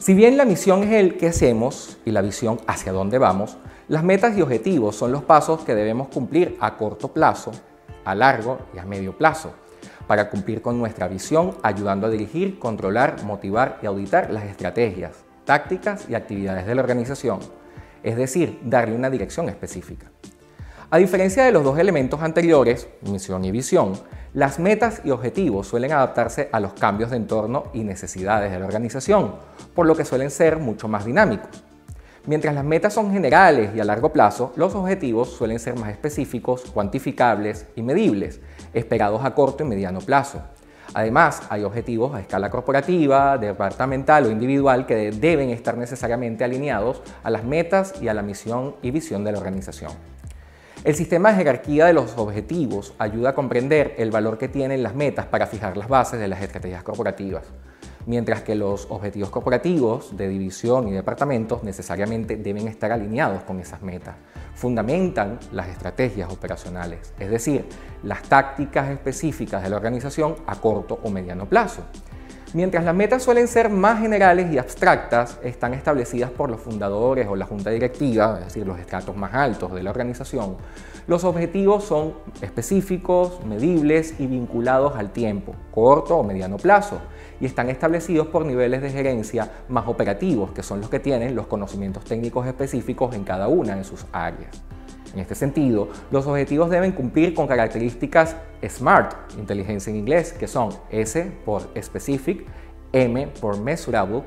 Si bien la misión es el qué hacemos y la visión hacia dónde vamos, las metas y objetivos son los pasos que debemos cumplir a corto plazo, a largo y a medio plazo, para cumplir con nuestra visión, ayudando a dirigir, controlar, motivar y auditar las estrategias, tácticas y actividades de la organización, es decir, darle una dirección específica. A diferencia de los dos elementos anteriores, misión y visión, las metas y objetivos suelen adaptarse a los cambios de entorno y necesidades de la organización, por lo que suelen ser mucho más dinámicos. Mientras las metas son generales y a largo plazo, los objetivos suelen ser más específicos, cuantificables y medibles, esperados a corto y mediano plazo. Además, hay objetivos a escala corporativa, departamental o individual que deben estar necesariamente alineados a las metas y a la misión y visión de la organización. El sistema de jerarquía de los objetivos ayuda a comprender el valor que tienen las metas para fijar las bases de las estrategias corporativas, mientras que los objetivos corporativos de división y departamentos necesariamente deben estar alineados con esas metas. Fundamentan las estrategias operacionales, es decir, las tácticas específicas de la organización a corto o mediano plazo. Mientras las metas suelen ser más generales y abstractas, están establecidas por los fundadores o la junta directiva, es decir, los estratos más altos de la organización, los objetivos son específicos, medibles y vinculados al tiempo, corto o mediano plazo, y están establecidos por niveles de gerencia más operativos, que son los que tienen los conocimientos técnicos específicos en cada una de sus áreas. En este sentido, los objetivos deben cumplir con características SMART, inteligencia en inglés, que son S por Specific, M por Measurable,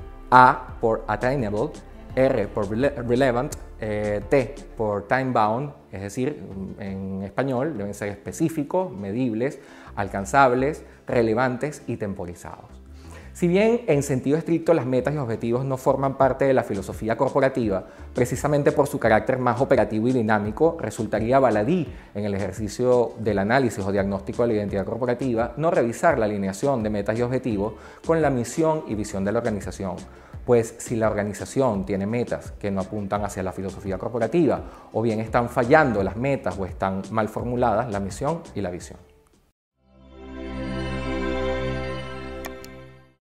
A por Attainable, R por Relevant, T por Time Bound, es decir, en español deben ser específicos, medibles, alcanzables, relevantes y temporizados. Si bien en sentido estricto las metas y objetivos no forman parte de la filosofía corporativa, precisamente por su carácter más operativo y dinámico, resultaría baladí en el ejercicio del análisis o diagnóstico de la identidad corporativa no revisar la alineación de metas y objetivos con la misión y visión de la organización. Pues si la organización tiene metas que no apuntan hacia la filosofía corporativa, o bien están fallando las metas o están mal formuladas la misión y la visión.